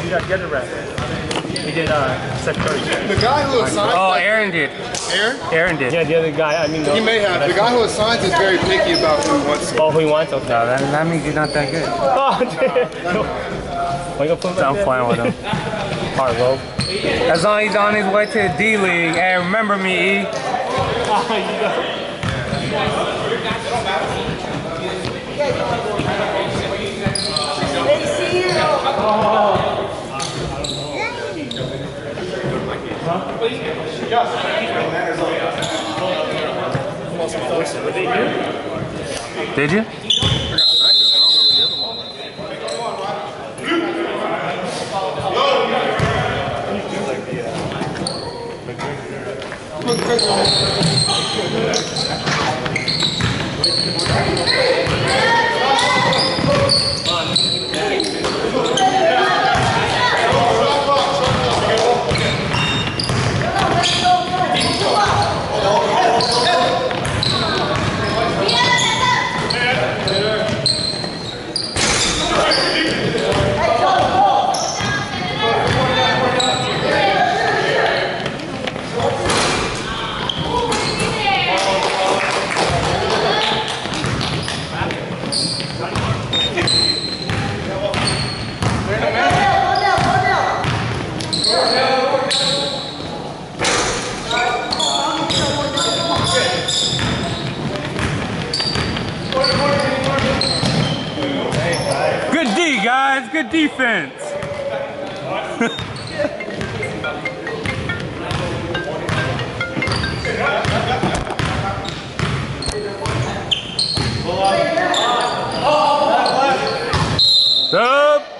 got the other rep. He did set 30. The guy who assigns. Oh, Aaron did. Aaron? Aaron did. Yeah, the other guy. I mean, He may have. The guy who assigns is very picky about who he wants. Oh, who he wants? Okay. No, that means you're not that good. Oh, damn. Why you gonna put him I'm playing with him. Hard rope. As long as he's on his way to the D League. Hey, remember me, E. Did you? Good D, guys. Good defense. Up.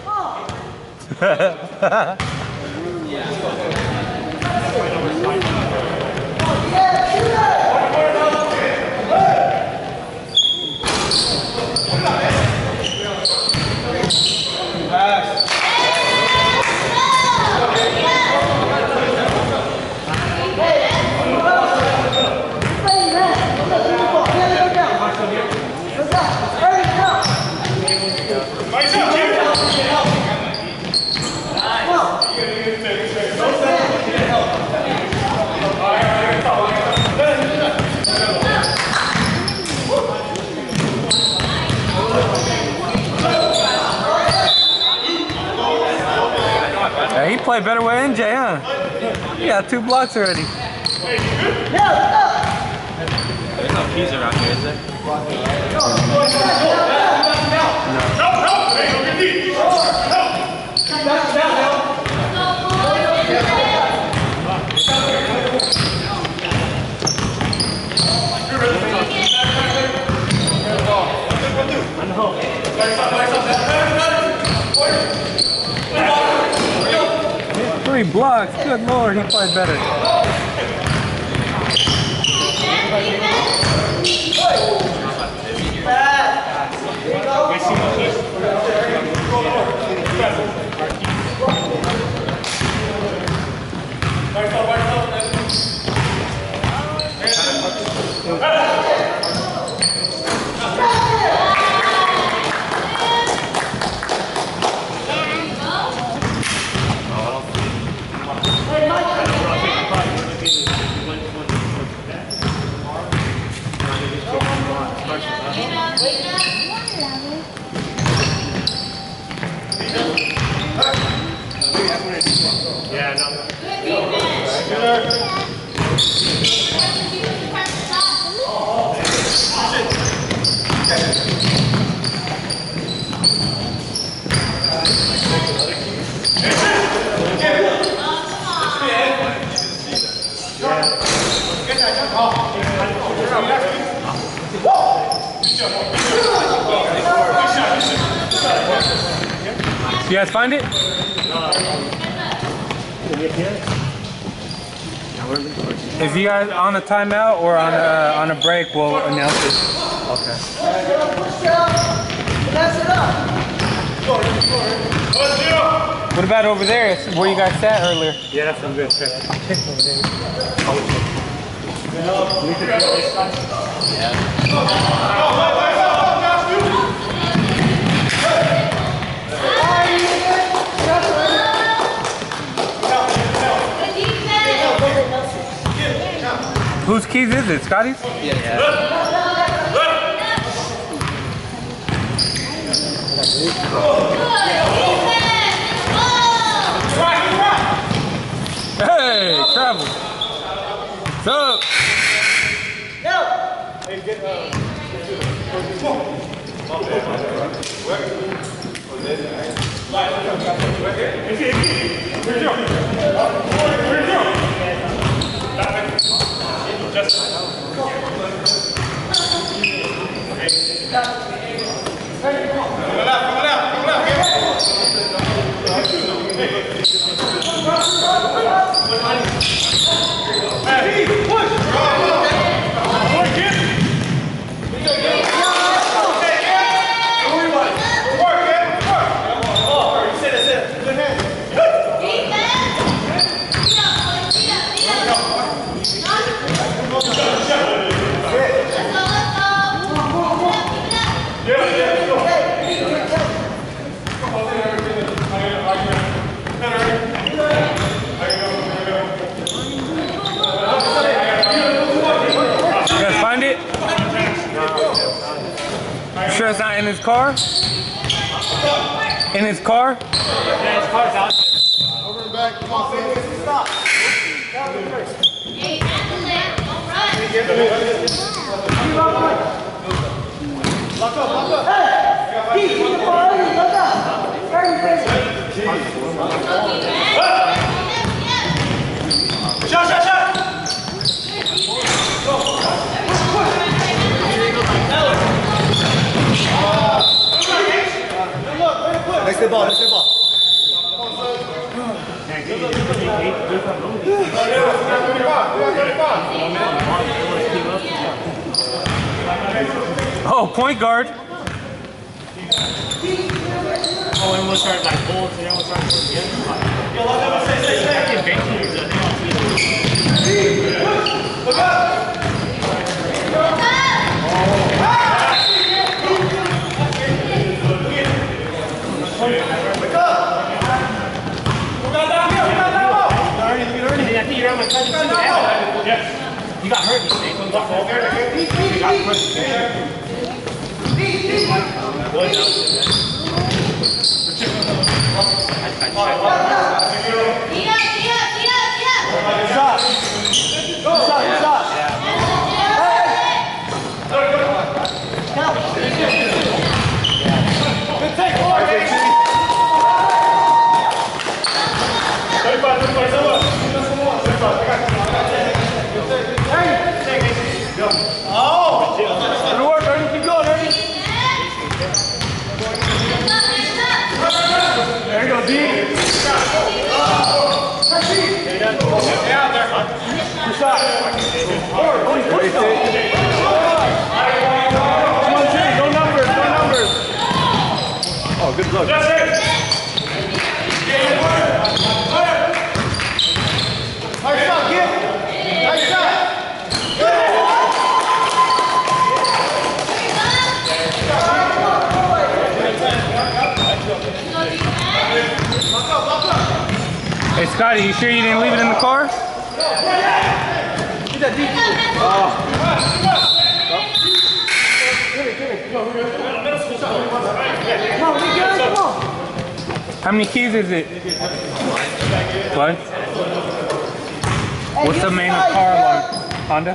Hey, he played better with NJ, huh? He got 2 blocks already. There's no KEZAR out here, is there? Three blocks. Good Lord, he played better. Yeah, no. You guys find it? If you guys on a timeout or on a break, we'll announce it. Okay. What about over there? It's where you guys sat earlier? Yeah, that's some good shit. Yeah. keys is it? Scotty's? Hey, travel. What's up? Sure it's not in his car? In his car? Yeah, his car's out there. Over and back. Come on, Sam. Stop. Hey, lock up, lock up. Hey! Keep the ball, lock up. Very crazy. Shot, shot, shot! Next the ball, next the ball. Oh, point guard. Oh, and we'll start like bolts and then we'll start look up! I think you're on my cousin too. Yes. You got hurt. You got Oh, good luck. Nice shot, kid. Nice shot. Hey Scotty, you sure you didn't leave it in the car? How many keys is it? What? What's the main car alarm? Honda?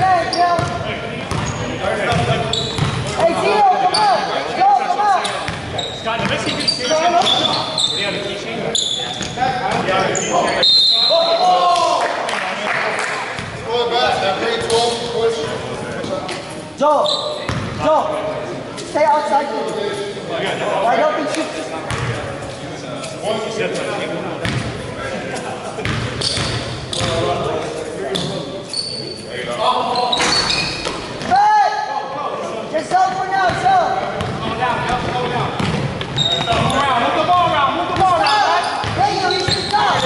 Hey, Gio, come on! Go, come on! Scott, the best thing you can see is we have a key chain. Pull it back. That green 12 push. Joe, stay outside. I don't think she's... Hey! Just go for now, Joe. Move the ball around, move the ball around, right? Hey, you should stop.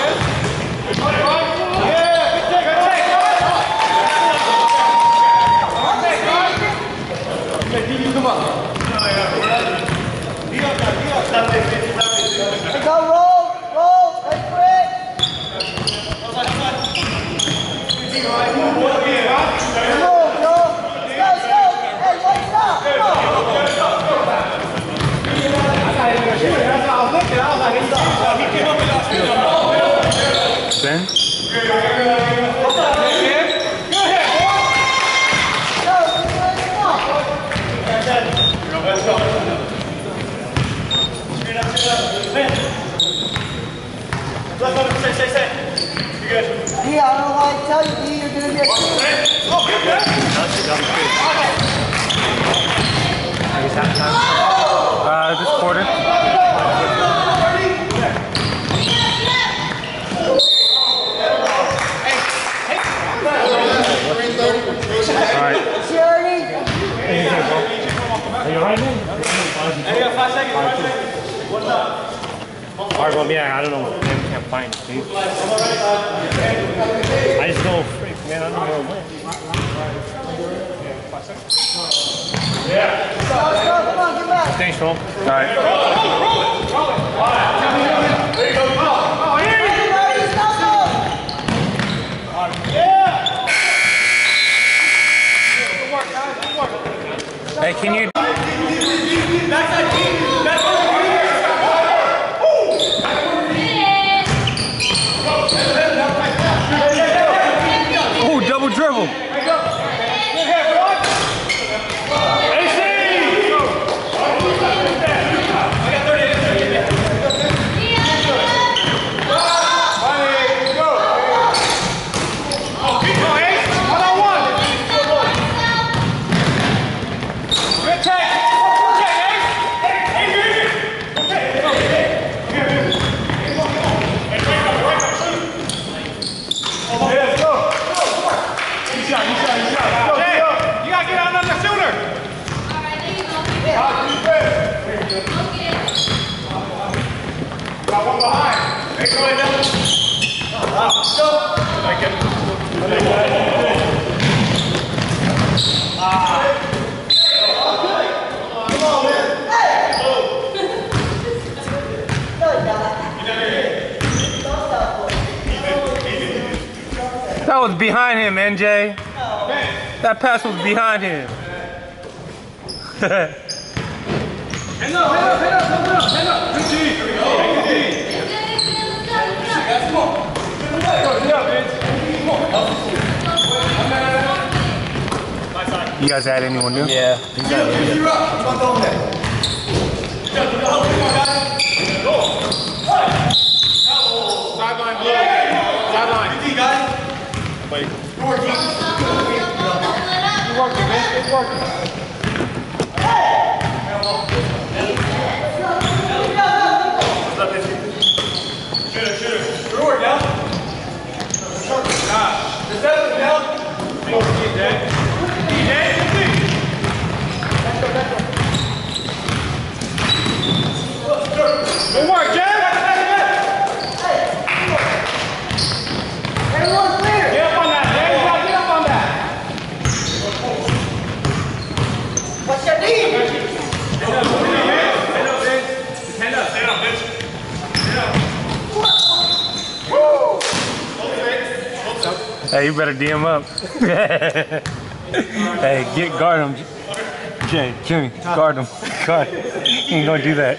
Go roll, wait for it. This quarter. Alright. Are you alright, man? Hey, you got 5 seconds. What's up? Alright, well, yeah, I don't know. Man, we can't find it, dude. I just know, freak, man, I don't know where it went. Yeah. Come on, get back. Thanks, Roll. Alright. Roll it. There you go. Oh, here you go. Hey, can you? Oh, double dribble. That was behind him, NJ. That pass was behind him. Hand up. Good D. You guys add anyone new? Yeah. Sideline blue. Sideline. Good D, guys. Wait. Good working, man. Good working. Shooter. Good work, down. Is that down? Good work, Jay. Everyone's clear. Get up on that, Jay. You gotta get up on that. What's your need? Stand up, bitch. Hey, you better DM up. Hey, guard him. Jimmy, guard him. God, he ain't gonna do that.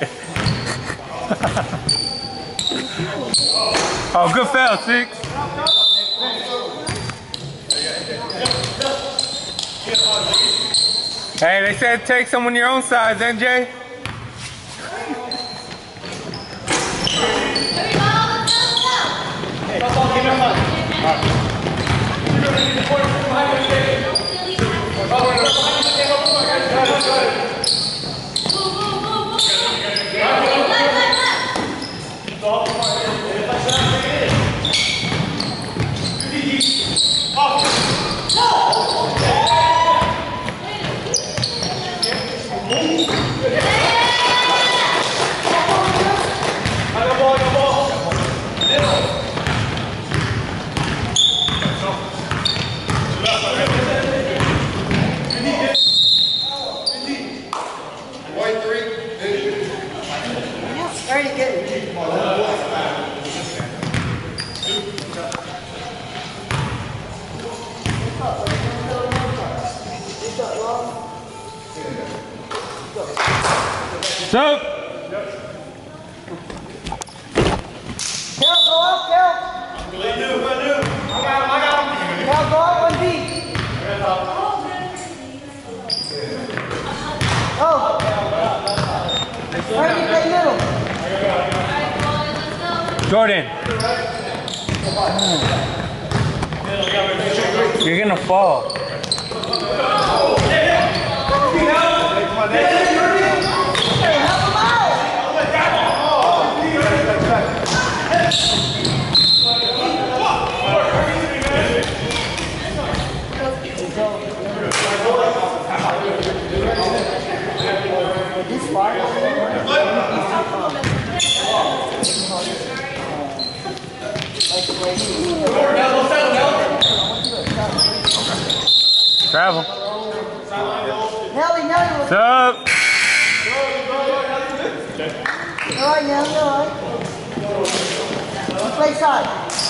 Oh, good foul, 6. Hey, they said take someone your own size, NJ. White 3. Already good. So. Cal, go up, Cal. I got him. Cal, go up on D. Oh. Already play middle. Jordan. You're gonna fall. What's up? All right now, all right. Play side.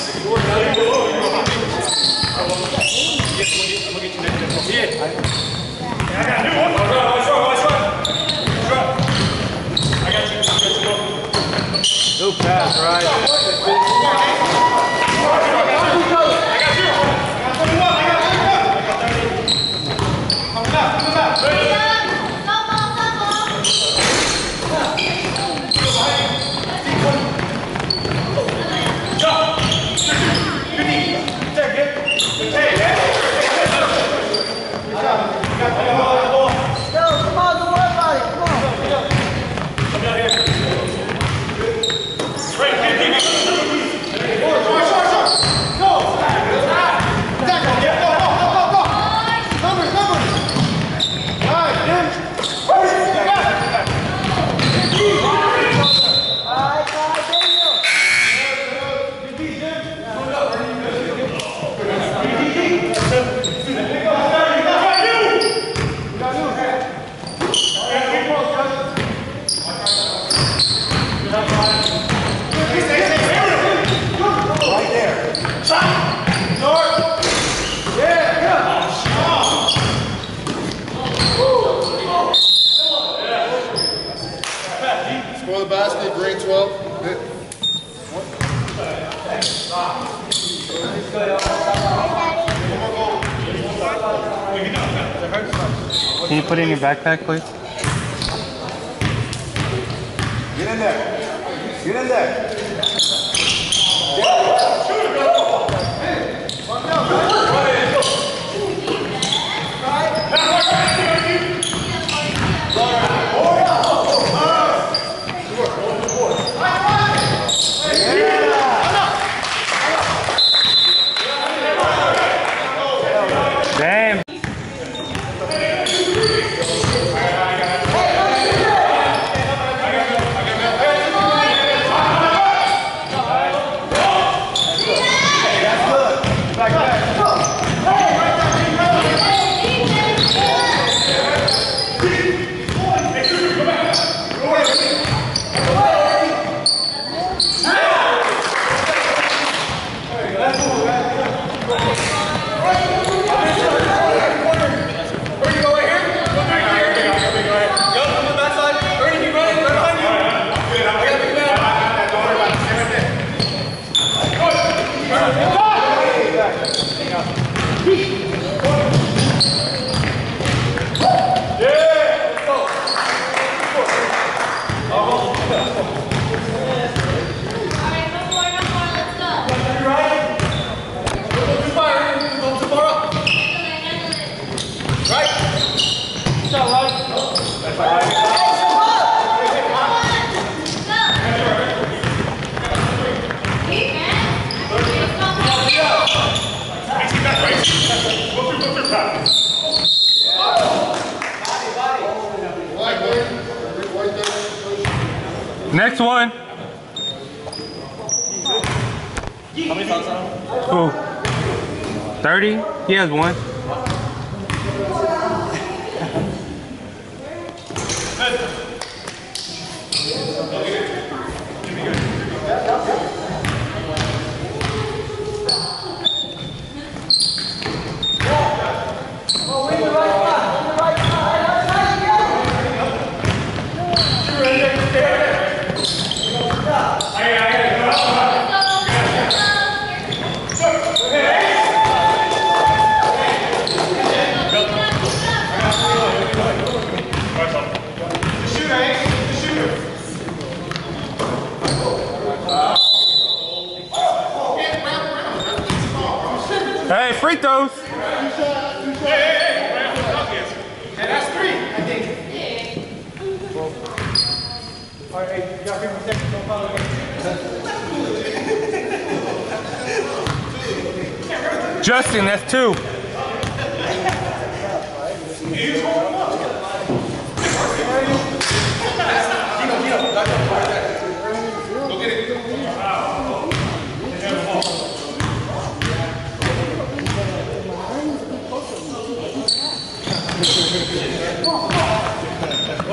Good pass, right? Come on, don't worry about it. Come on. Score the basket, grade 12. Can you put it in your backpack, please? Get in there. Get in there. Damn. Next one. How many fouls on him? Who? 30? He has one. Hey, free throws. Justin, that's two.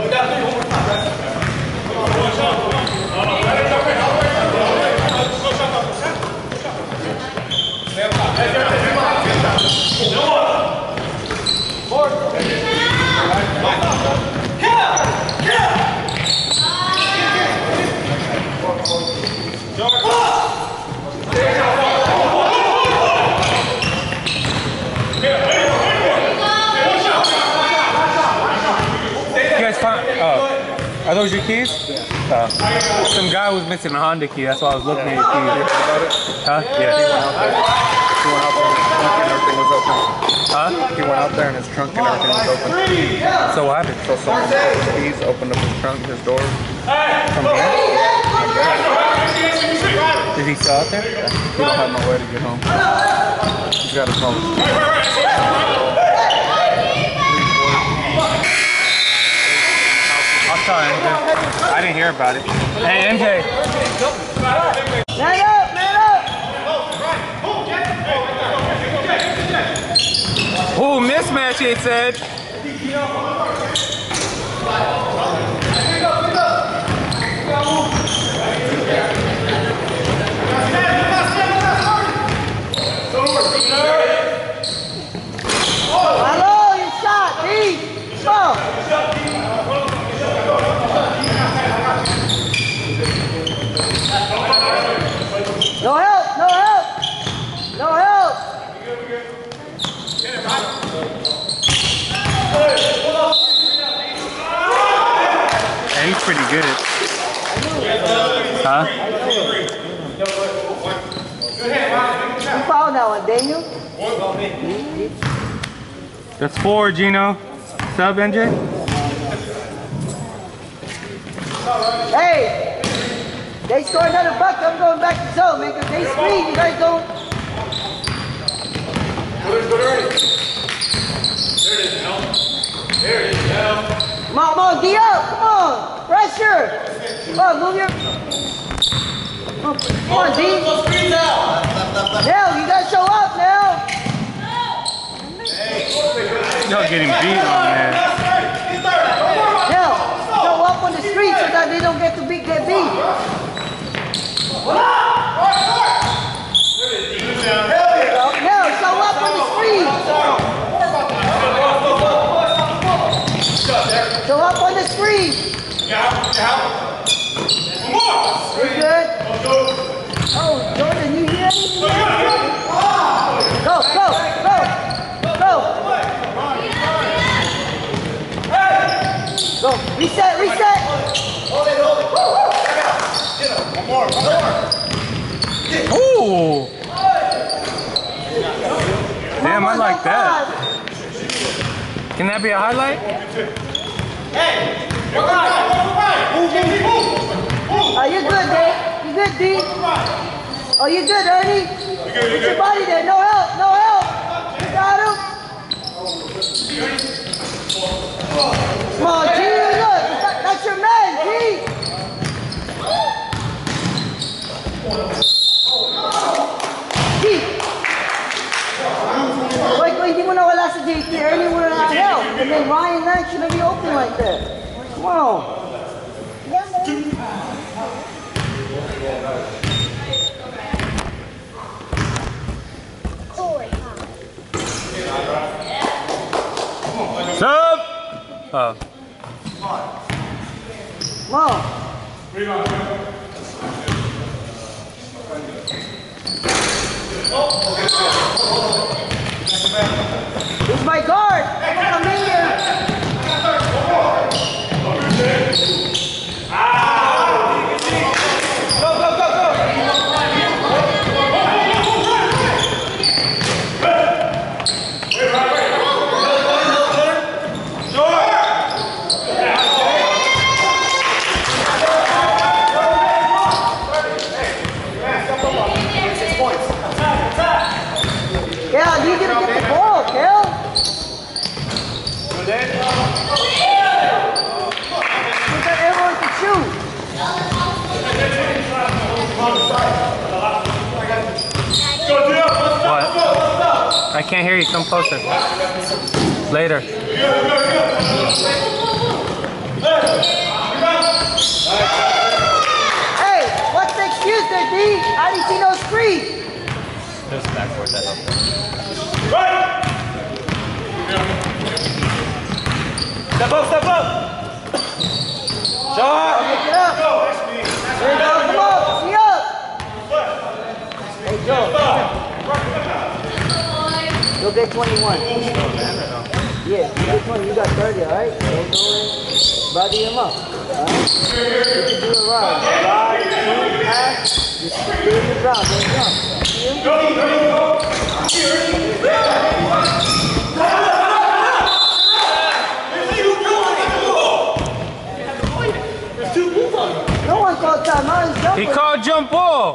Are those your keys? Some guy was missing a Honda key, that's why I was looking at your keys. Huh? Yeah. He went out there and everything was open. Huh? He went out there and his trunk and everything was open. So what happened? So someone took his keys, opened up his trunk, his door. From here? Is he still out there? Yeah. He don't have no way to get home. He's got a phone. I'll tell MJ. I didn't hear about it. Hey, MJ. Man up, man up. Ooh, mismatch, it said. Hello, your shot, D. Go. No help, no help. No help. Yeah, he's pretty good. Huh? You fouled that one, Daniel. That's 4, Gino. Sub, MJ? Hey, they score another buck. I'm going back to zone, man, because they screen. You guys don't. Come on, D up. Come on. Pressure. Come on, move your. Come on, D. Now, you got to show up now. Y'all getting beat on, man. Now, show up on the street so that they don't get beat. Now, show up on the street. Show up on the street. You're good. Oh, Jordan, you hear me? Go. Go. Reset. Ooh! Damn, I like that. Can that be a highlight? Oh, you're good, Dave. You good, D? Oh, you good, Ernie? Get your body there. No help. You got him. Come on, G. Look, that's your man, G. G. Wait, hindi mo nawala sa JT. Ernie mo na help. And then Ryan Knight shouldn't be open like that. Come on. Sub! Oh. Come on. Who's my guard? Come in here. Yeah, you gonna get the ball, Kel. Look at everyone to shoot. What? I can't hear you. Come closer. Later. Daddy, see no screen. Just backward, that helps. Step up, step up. Shot. Pick it up. There you go, come on, see up. Hey, Joe. You'll get 21. Yeah, you get 20, you got 30, alright? Don't go in, body him up. Alright? You can do it right. Ride, shoot, pass, just do it in the ground, don't jump. See him? No one called timeout, he's jumping. He called jump ball.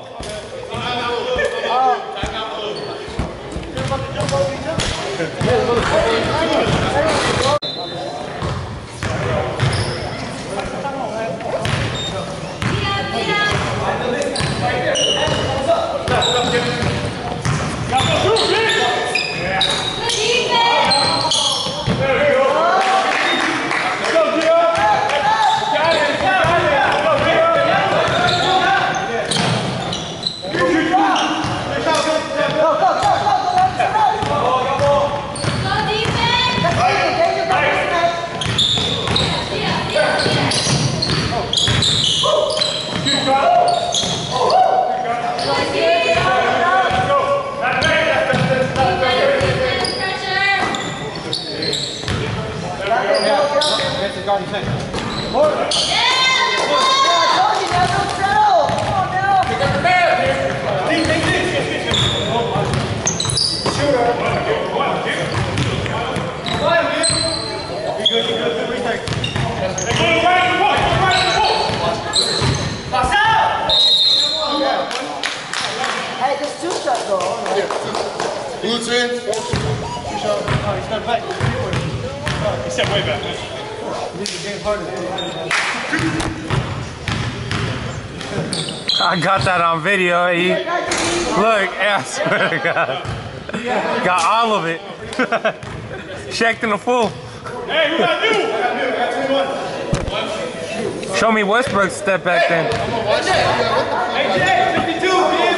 Hey, just two shots though. Blue twin. He stepped way back. I got that on video. Look, I swear to God. Got all of it. Checked in the full. Hey, we got you. Show me Westbrook's step back then. Hey, Jay, 52, man.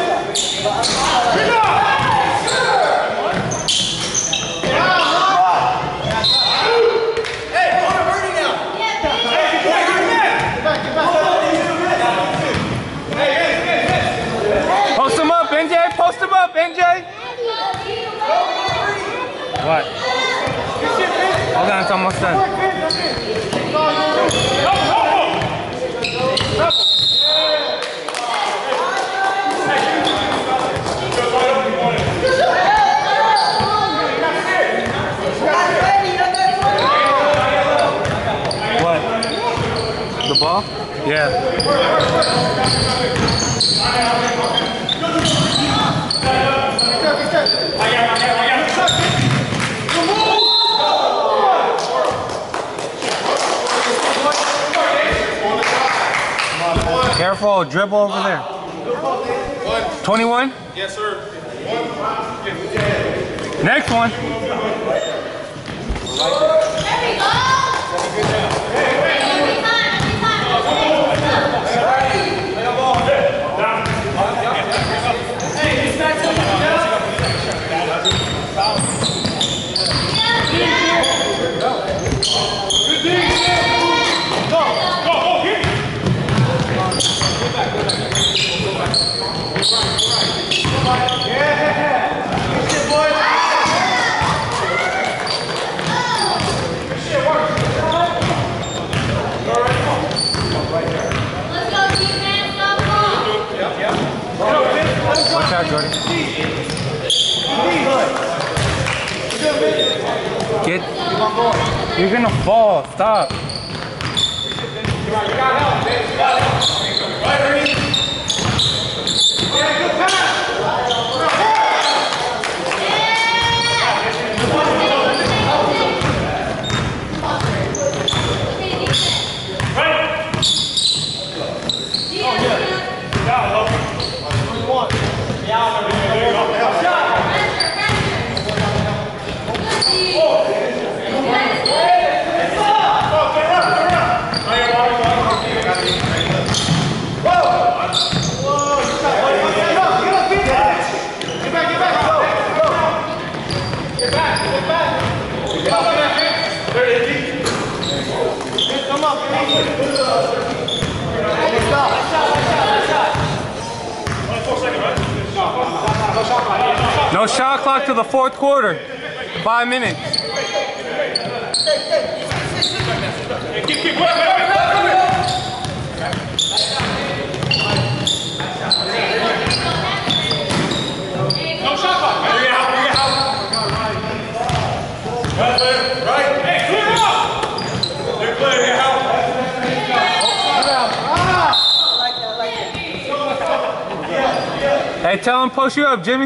Post him up, NJ. Post him up, NJ. What? Hold on, it's almost done. What? The ball? Yeah. Careful, dribble over there. 21? Yes, sir. Next one. There we go! Watch out, Jordan. Get. You're gonna fall. Stop. No shot clock to the fourth quarter. 5 minutes. Keep, wait. No shot clock, man. Bring it out. Right. Hey, clear it up. They're clearing it out. Hey, tell him push you up, Jimmy.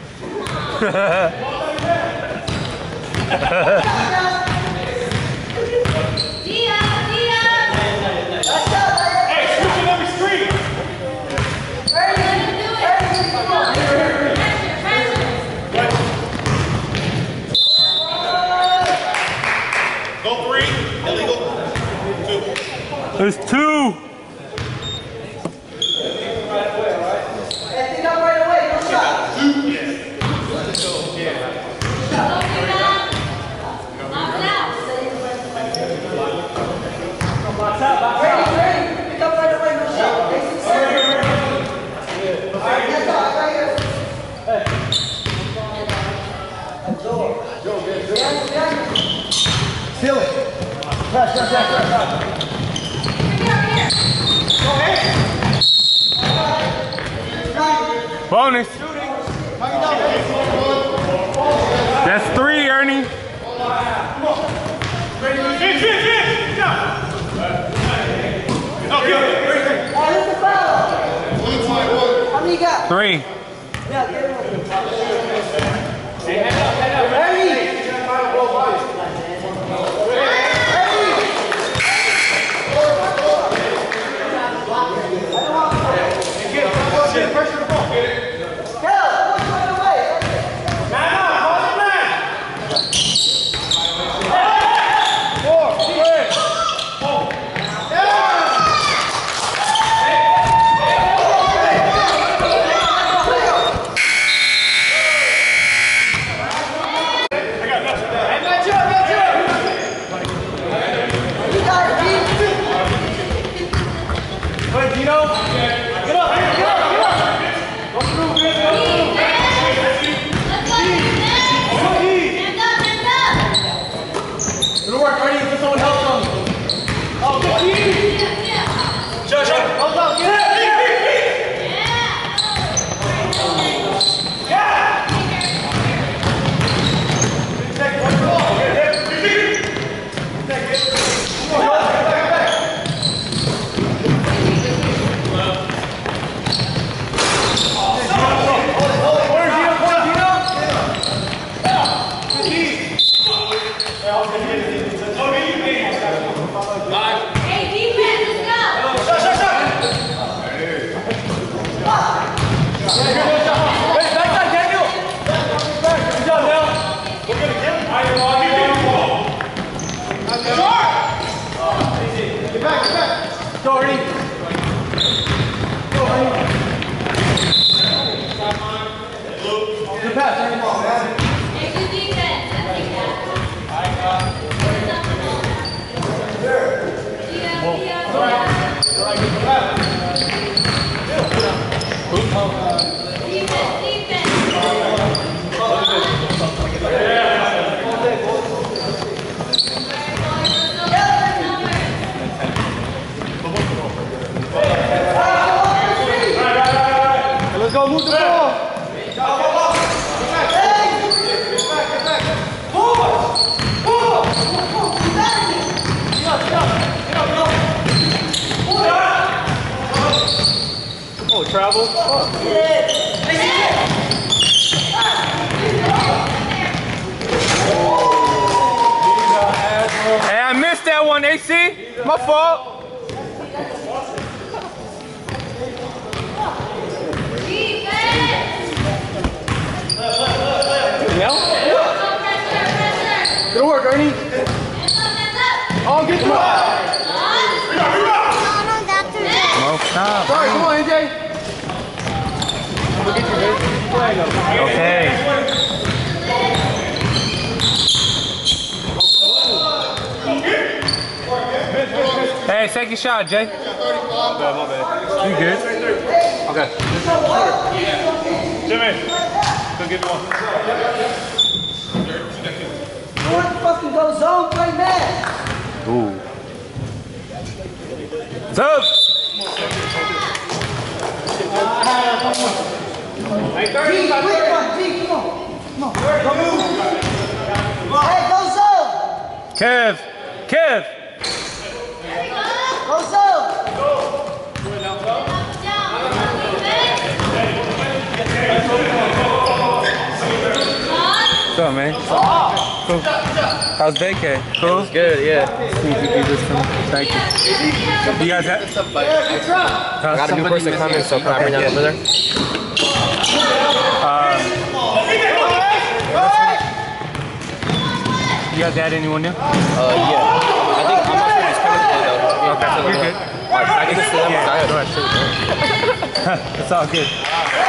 Hey, switch it every screen. Go 3, illegal. 2. There's 2. Feel it. Press. Bonus. That's 3, Ernie. Fit. Down. Oh, How many you got? 3. Yeah, get him. Ready? pressure the ball. Get it. Let's go, move the ball. Oh, travel? Hey, I missed that one, AC. My fault. Good work, Ernie. Oh, get the ball. No stop. Sorry, come on, AJ. Okay. Hey, second shot, Jay. My bad. You good? Okay. Jimmy, go give me one. You want to fucking go zone, play man. Ooh. What's up? G, quick one, G, come on. Come on. Hey, go zone. Kev. Kev. Go zone. What's up, man? Cool. How's vacay? Cool? It's good, yeah. See if you do this for me. Thank you. You guys have? I got a new person coming, so can I bring that over there? You guys add anyone new? Yeah. I think I'm not sure he's coming today, though. Okay, you're good. Alright, I can just sit down. Yeah, I go ahead. It's all good.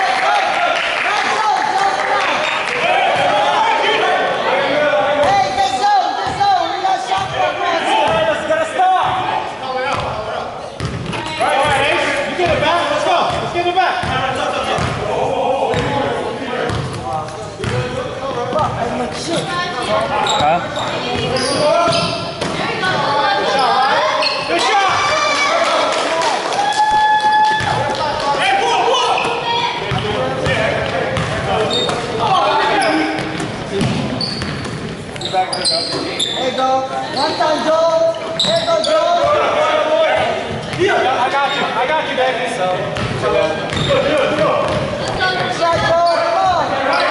Hey, get zone, get zone. We got shot clock right here. Let's get a stop. Alright, Ace, you get it back. Let's go. Let's get it back. I'm like, shit. Huh? Good shot. Hey, pull. There you go. One time, Joel. There you go, Joel. I got you, baby. Shot, Joel. Come on.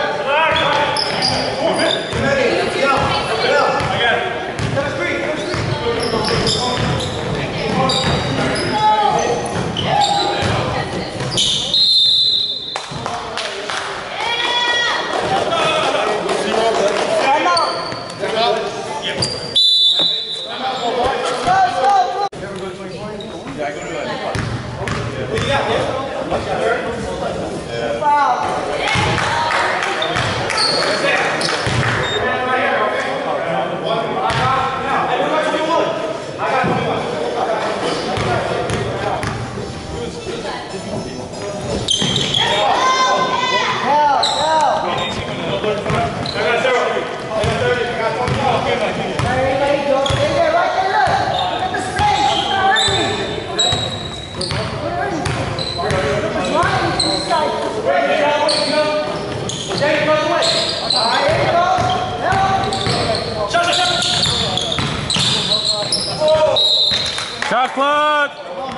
Shot clock!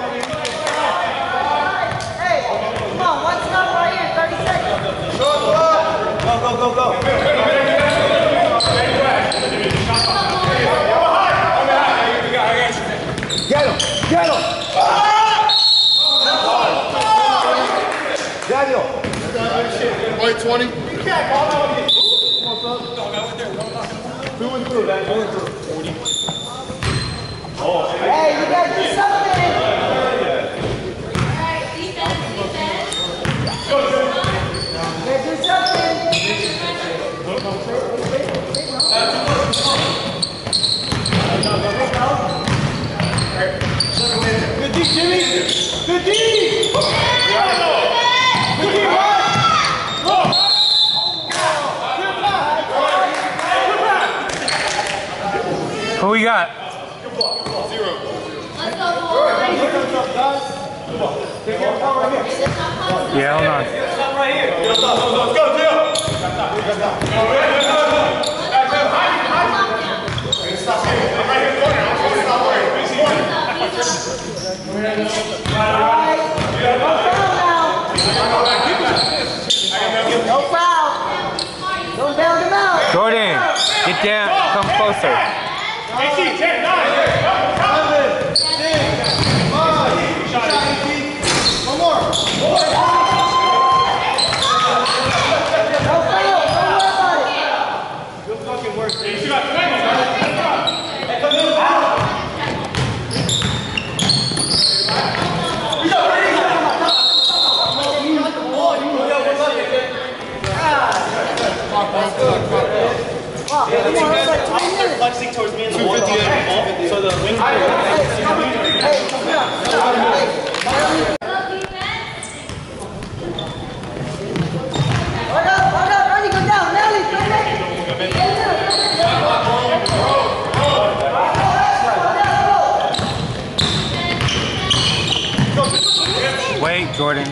Hey, come on, one stop right here, 30 seconds. Get him! Daniel! White 20. Through and through, that. Through and through. Hey, you gotta do something. You gotta do something. Good D, Jimmy. Good D. Good D, Who we got? Yeah, hold on. Let's go, Jill. No foul. Don't bail them out. Jordan, get down. Come closer. 18, 10, 9. 7, 6, 5. One more. No foul. Don't worry about it. Good fucking work. You should have 20. Come on, it's like 20 minutes. Flexing towards me in the 258. So the Wait, Jordan.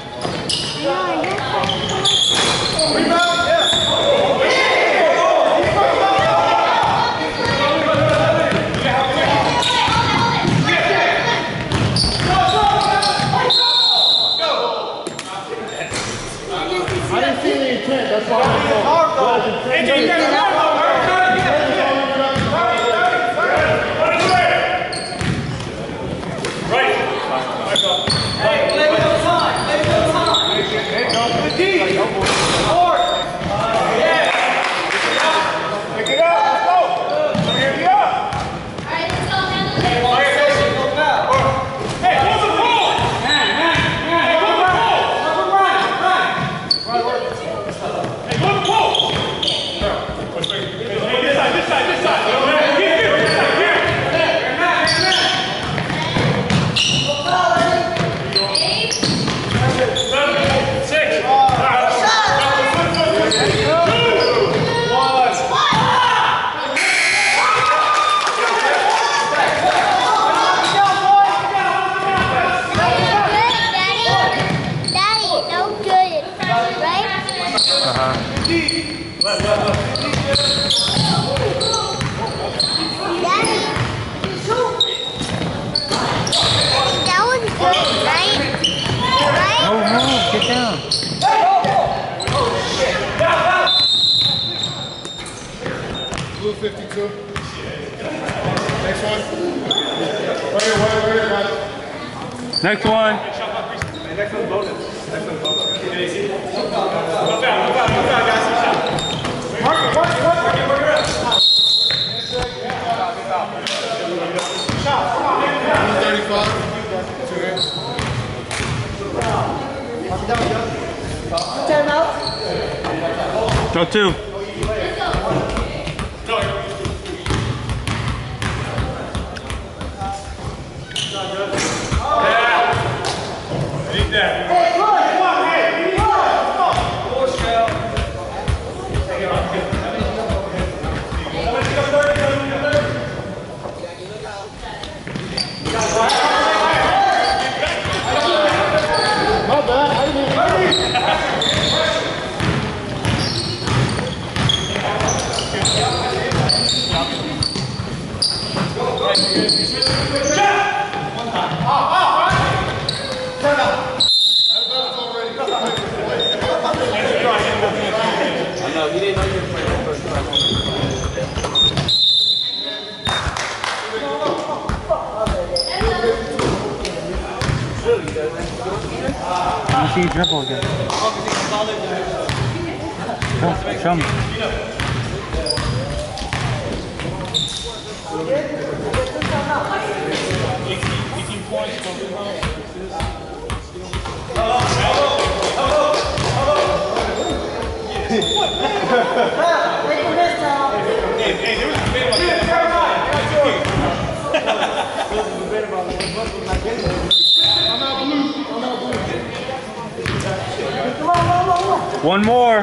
I didn't see the intent, that's why Blue 52. Next one. Right here, guys. Next one. Next one's bonus. Next one's bonus. Look out, guys. Mark it. Shot. 35. 2 hands. Time out. Go 2. Let me see you dribble again. Show me. One more.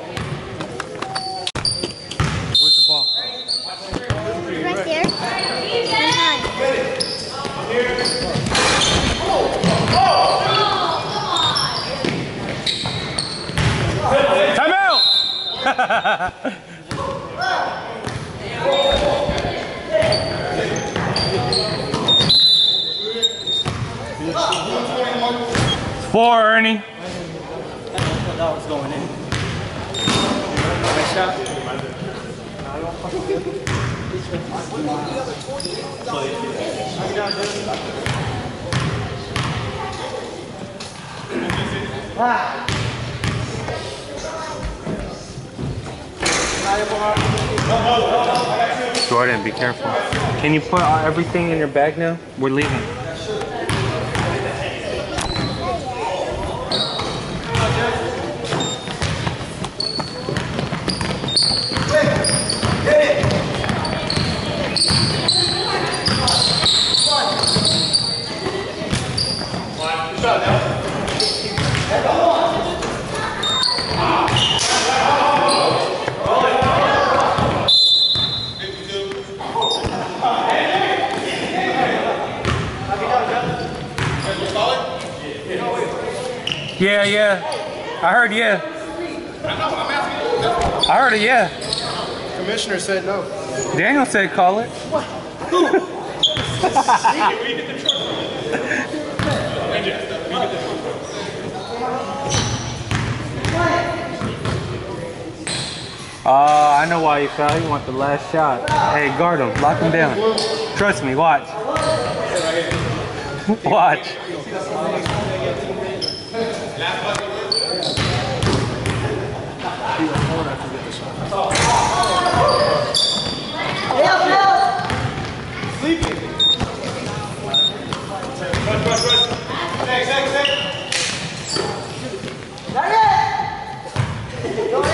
Where's the ball? Right there. Time out! 4, Ernie. That was going in. Nice shot. Jordan, be careful. Can you put everything in your bag now? We're leaving. Yeah, yeah. I heard yeah. I heard it, yeah. Commissioner said no. Daniel said call it. I know why you fell. He want the last shot. Hey, guard him. Lock him down. Trust me. Watch. Watch. Not yet.